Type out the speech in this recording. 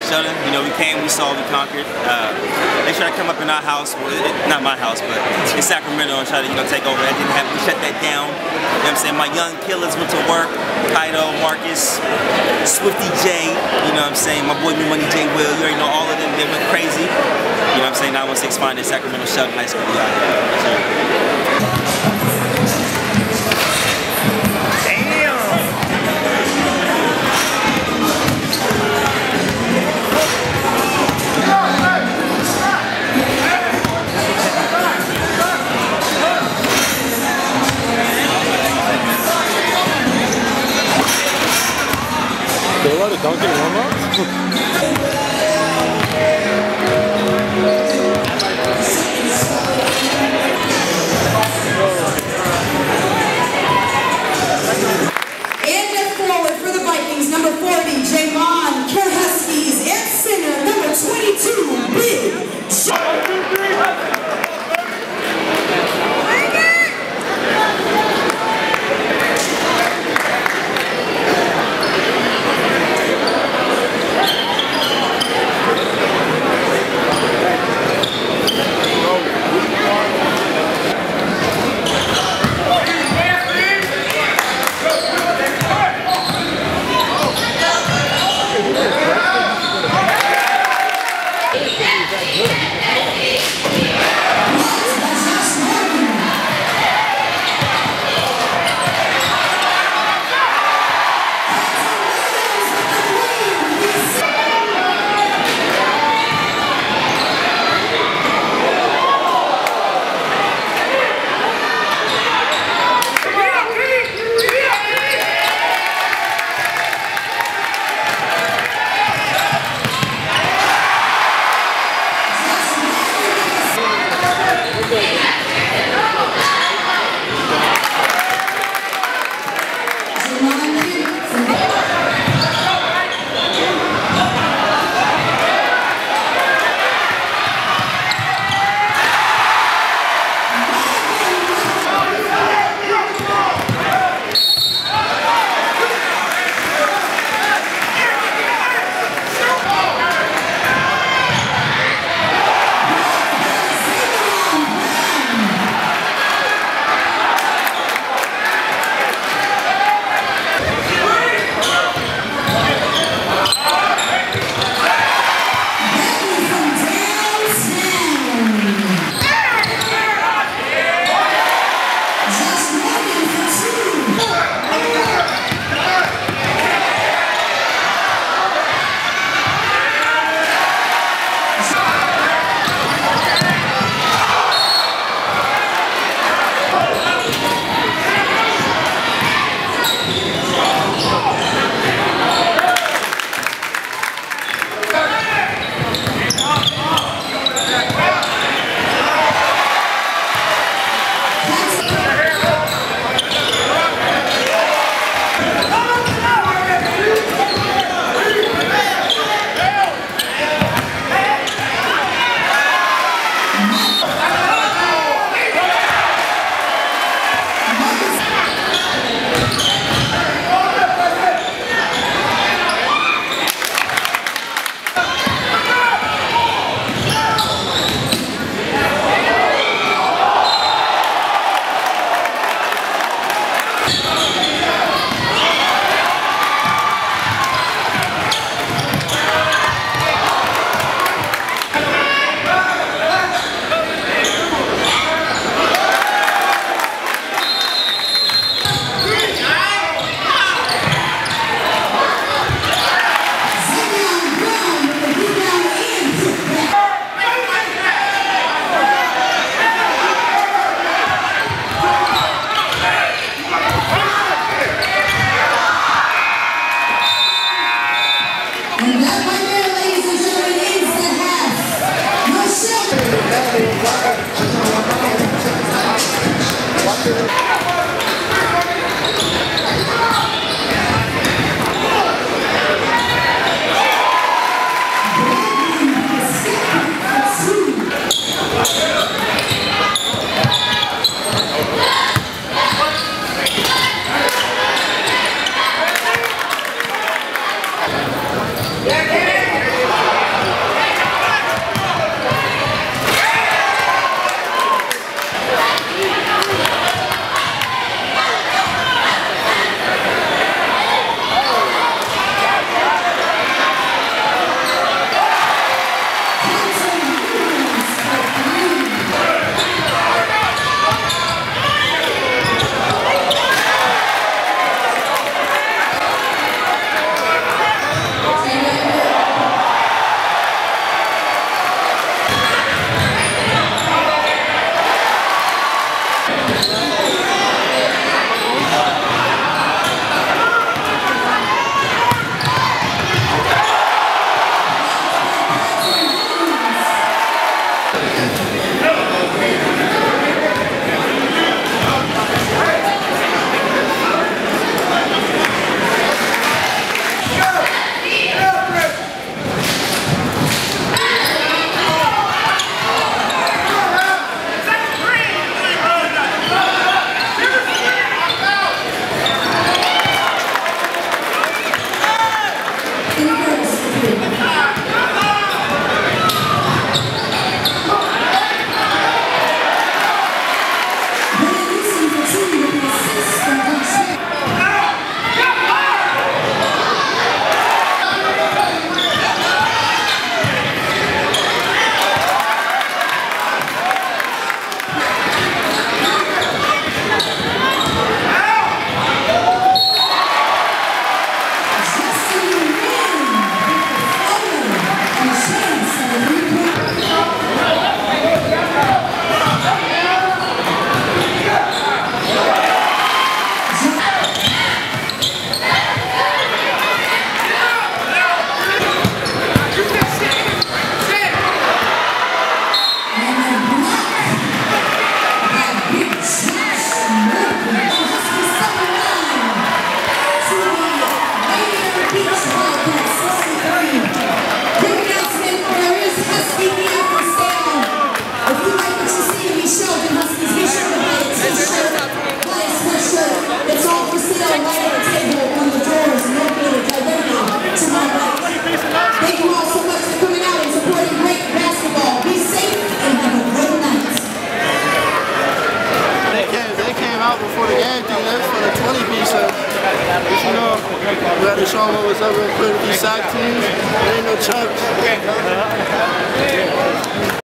Sheldon. You know, we came, we saw, we conquered. They tried to come up in our house, well, not my house, but in Sacramento, and try to, take over. That didn't happen. We shut that down. You know what I'm saying? My young killers went to work. Kaido, Marcus, Swifty J. You know what I'm saying? My boy Me Money J Will. You already know all of them. They went crazy. You know what I'm saying? 916 Find in Sacramento, Sheldon High School. We out here. They allowed to dunk in warm-ups? And forward for the Vikings, number 40, Jamon Kerhuskies, and center, number 22, Big John. We had to show them what was up real quick with these SAC teams. There ain't no Chucks.